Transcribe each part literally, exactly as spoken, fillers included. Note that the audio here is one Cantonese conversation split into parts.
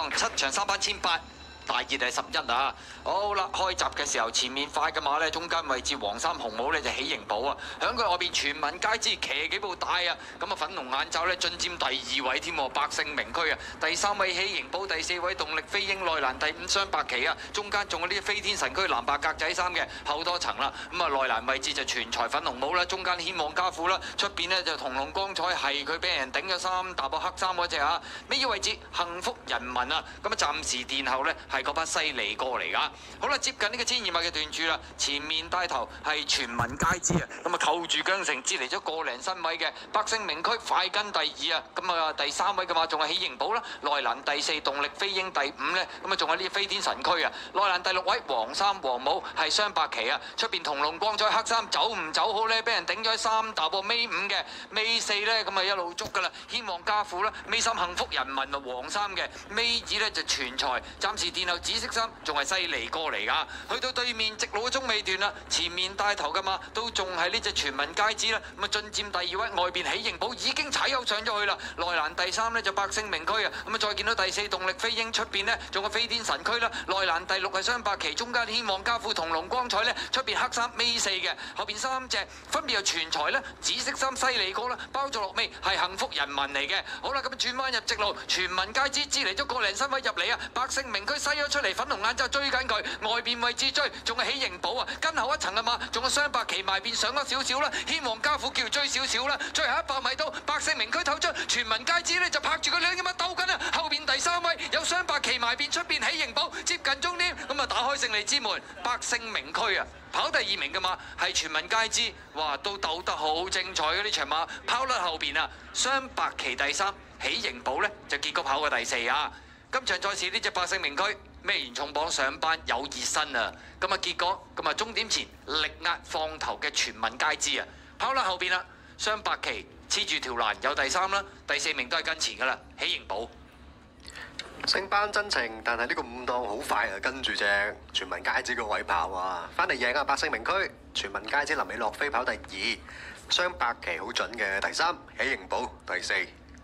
七場三班千八。大熱係十一啊！好啦，開閘嘅時候，前面快嘅馬呢，中間位置黃衫紅帽呢就喜盈寶啊，響佢外邊全民皆知，騎幾步大啊！咁啊粉紅眼罩呢進佔第二位添喎，百勝名區啊，第三位喜盈寶，第四位動力飛鷹，內欄第五雙白旗啊，中間仲有啲飛天神區藍白格仔衫嘅後多層啦，咁啊內欄位置就全財粉紅帽啦，中間希望家父啦，出邊呢就同龍光彩係佢俾人頂咗三搭個黑衫嗰隻啊，尾腰位置幸福人民啊，咁啊暫時殿後呢。係嗰班犀利哥嚟噶，好啦，接近呢個千二米嘅段柱啦，前面帶頭係全民皆知啊，咁啊扣住韁繩，支嚟咗個零身位嘅百勝名區快跟第二啊，咁啊第三位嘅話仲係喜盈寶啦，內欄第四動力飛鷹第五呢，咁啊仲有呢飛天神區啊，內欄第六位黃衫黃帽係雙白旗啊，出邊同龍光彩黑衫走唔走好呢？俾人頂咗三踏喎，尾五嘅尾四呢，咁啊一路捉噶啦，希望家父啦，尾三幸福人民啊黃衫嘅，尾二呢就全財，暫時然後紫色衫仲係犀利哥嚟噶，去到對面直路嘅中尾段啦，前面帶頭噶嘛，都仲係呢隻全民皆知啦。咁啊進佔第二位，外邊喜盈寶已經踩油上咗去啦。內欄第三呢就百勝名區啊，咁啊再見到第四動力飛鷹出邊呢，仲有飛天神區啦。內欄第六係雙白旗，中間希望家父同龍光彩呢，出邊黑衫尾四嘅，後邊三隻分別有全財啦、紫色衫犀利哥啦，包咗落尾係幸福人民嚟嘅。好啦，咁轉彎入直路，全民皆知，支嚟咗個零身位入嚟啊，百勝名區西咗出嚟，粉紅眼罩追緊佢，外邊位置追，仲係喜盈寶啊，跟後一層啊嘛，仲有雙白旗埋邊上咗少少啦，希望家父叫追少少啦，最後一百米到百勝名區透出，全民皆知呢就拍住佢兩咁啊鬥緊啊，後邊第三位有雙白旗埋邊出邊喜盈寶接近終點，咁啊打開勝利之門，百勝名區啊！跑第二名嘅馬係全民皆知，哇都鬥得好精彩嘅呢場馬，拋甩後邊啊，雙白旗第三，喜盈寶呢就結果跑過第四啊！今場賽事呢隻百勝名區咩元重磅上班有熱身啊！咁啊結果咁啊終點前力壓放頭嘅全民皆知啊！跑甩後邊啦，雙白旗黐住條欄有第三啦，第四名都係跟前噶啦，喜盈寶。 升班真情，但係呢個五檔好快啊，跟住隻全民皆知個位跑啊，翻嚟贏啊！百勝名區全民皆知臨尾落飛跑第二，雙白旗好準嘅第三，喜盈寶第四。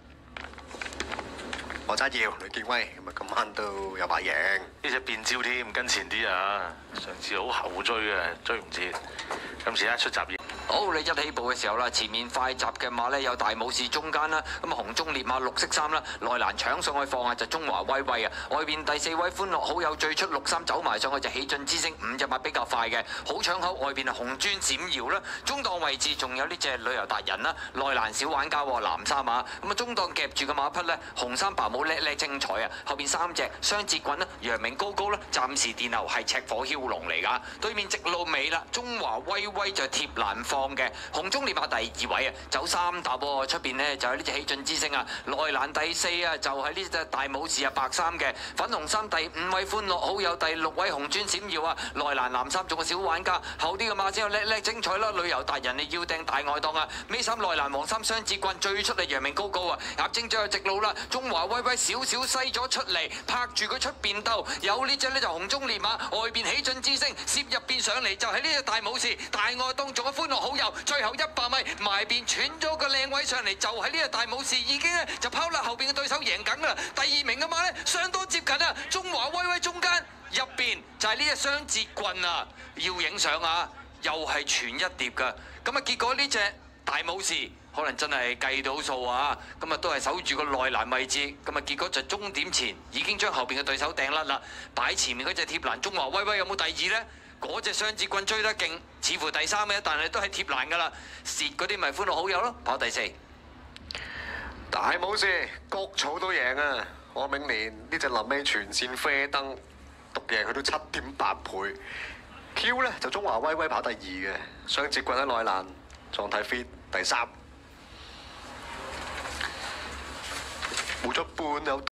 我揸耀呂建威，咁啊今晚都有把贏。 呢隻變招添，跟前啲啊！上次好後追嘅，追唔切。今次一出閘嘢。 好，你一起步嘅時候啦，前面快閘嘅馬呢，有大武士中間啦，咁啊紅中烈馬綠色衫啦，內欄搶上去放下就中華威威啊，外邊第四位歡樂好友最出綠衫走埋上去就喜進之星，五隻馬比較快嘅，好搶口，外邊係紅磚閃耀啦，中檔位置仲有呢隻旅遊達人啦，內欄小玩家喎藍衫馬，咁啊中檔夾住嘅馬匹呢，紅衫白帽叻叻精彩啊，後邊三隻雙節棍啦，陽明高高啦，暫時殿後係赤火驍龍嚟噶，對面直路尾啦，中華威威就貼欄放嘅紅中烈馬第二位啊，走三踏喎，出邊呢就係呢隻喜進之星啊，內欄第四啊就係呢隻大武士啊白衫嘅，粉紅衫第五位歡樂好友，第六位紅磚閃耀啊，內欄藍衫仲有小玩家，後啲嘅馬先有叻叻精彩啦，旅遊達人你要訂大外檔啊，尾三內欄黃衫雙節棍最出嚟陽明高高啊，入正最後直路啦，中華威威少少西咗出嚟，拍住佢出邊兜，有呢隻呢就紅中烈馬，外邊喜進之星，攝入邊上嚟就係呢隻大武士，大外檔仲有歡樂好友。最後一百米埋邊喘咗個靚位上嚟，就喺呢個大武士已經咧就拋甩後邊嘅對手贏緊啦。第二名嘅馬呢，相當接近啊，中華威威中間入邊就係呢隻雙節棍啊，要影相啊，又係全一碟噶。咁啊結果呢隻大武士可能真係計到數啊，咁啊都係守住個內欄位置，咁啊結果就終點前已經將後邊嘅對手掟甩啦，擺前面嗰隻貼欄中華威威有冇第二呢？嗰隻雙節棍追得勁，似乎第三嘅，但係都係貼欄噶啦，蝕嗰啲咪歡樂好友咯，跑第四。 大武士谷草都贏啊！何明年呢隻臨尾全線啡燈，獨贏佢都七點八倍。Q 呢就中華威威跑第二嘅，雙節棍喺內欄，狀態 fit 第三。冇咗半有。